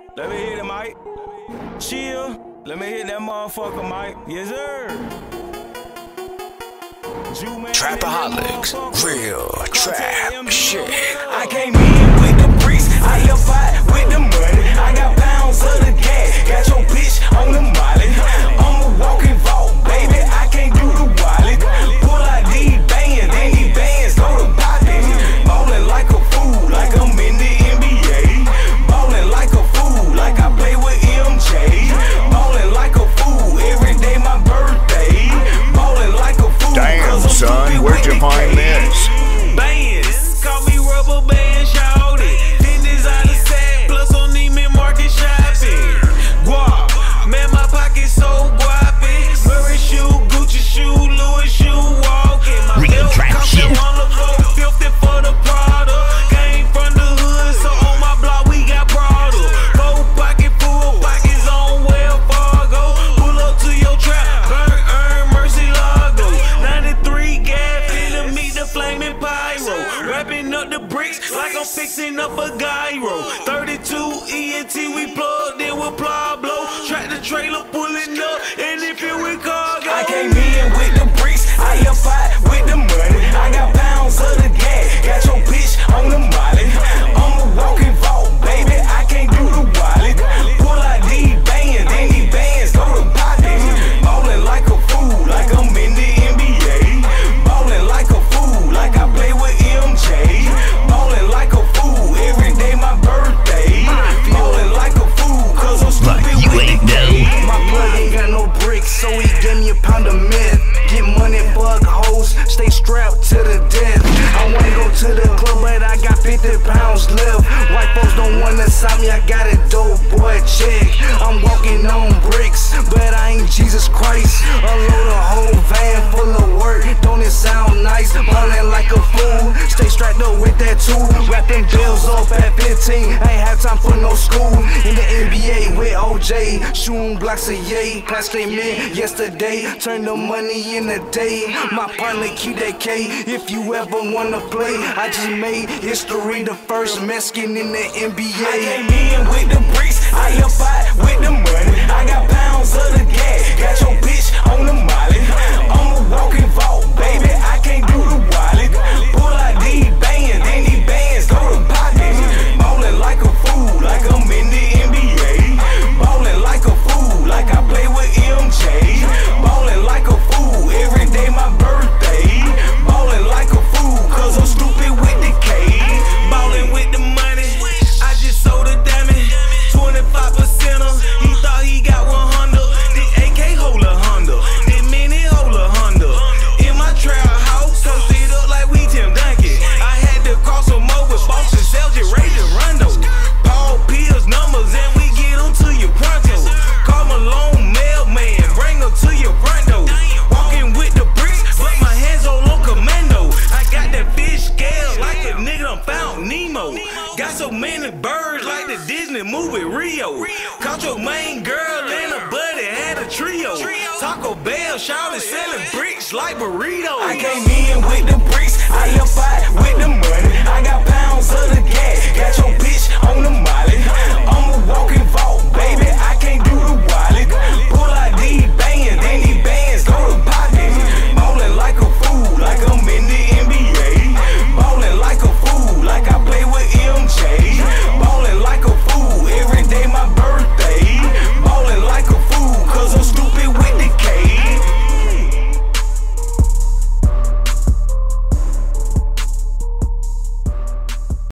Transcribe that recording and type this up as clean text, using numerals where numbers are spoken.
Let me hit it, Mike. Chill. Let me hit that motherfucker, Mike. Yes, sir. Trapaholics, real trap shit. I came in with the bricks, I up out with the money. I got pounds of the gas, got your bitch on the molly. I'm a walking vault, baby, I can't do the wallet. Pull out these bands, then these bands go to poppin'. Ballin' like a fool, like I'm in the NBA. Ballin' like a fool, like I play with MJ. Ballin' like a fool, every day my birthday. Ballin' like a fool. Damn, son, where'd you find this? Bands, call me rubber band, shout it. Then this out of sack, plus on Neiman Market shopping. Guap, man, my pocket so guappy. Murray shoe, Gucci shoe, Louis shoe, walking. My Real trap shit. Filthy for the product. Came from the hood, so on my block we got Prada. Full pocket, full pockets on Wells Fargo. Pull up to your trap, earn Mercy Lago. 93 gas, finna meet the flaming pyro. Wrapping up the bricks like I'm fixing up a gyro. 32 ENT, we plugged in with Pablo. Track the trailer pulling up, and if you with cargo. I came in with the bricks, I up out with the money. I got pounds of the gas, got your bitch on the molly. I'm a walking vault, baby, I can't do the wallet. Pull out these bands, then these bands go to poppin'. Ballin' like a fool, like I'm in the NBA. Ballin' like a fool, like I play with MJ. Ballin' like a fool, every day my birthday. Ballin' like a fool, cause I'm stupid You with ain't the game. My plug ain't got no bricks, so he gave me a pound of meth. Get money, fuck hoes, stay strapped to the death. I wanna go to the club, but I got 50 pounds left. White folks don't wanna sign me, I got a dope boy check. I'm walking on bricks, but I ain't Jesus Christ. Unload a whole van full of work, don't it sound nice? Ballin' like a fool, stay strapped up with that tool. Wrapping bills up at 15, I ain't have time for no school. In the NBA with OJ, shooting blocks of yay. Pass came in yesterday, turn the money in a day. My partner keep that K, if you ever wanna play. I just made history, the first Mexican in the NBA. I came in with the bricks, I up out with the money. I got pounds of the gas, got your bitch on the molly. I'm a walking vault, baby, I can't do the wallet. Pull out these bands, then these bands go to poppin'. Ballin' like a fool, like I'm in the NBA. Ballin' like a fool, like I play with MJ. Ballin' like a fool, every day my birthday. Ballin' like a fool, cause I'm stupid with the K. Ballin' with the money, I just sold a diamond. 25%er, he thought he got 100. The AK hold a Honda, the Mini hold a Honda. In my trap house, cause it up like we Tim Duncan. I had to cross them over, boss and sell just ready to run those. Paul Pierce numbers and we get them to your pronto. Call Malone mailman, bring them to your front door. Walking with the bricks, but my hands all on commando. I got that fish scale like a nigga done found Nemo. Got so many birds like the Disney movie Rio. Caught your main girl and her buddy had a trio. Taco Bell shouted selling bricks like burritos. I came in with the bricks, I up out with the money. I got pounds of the gas, got your bitch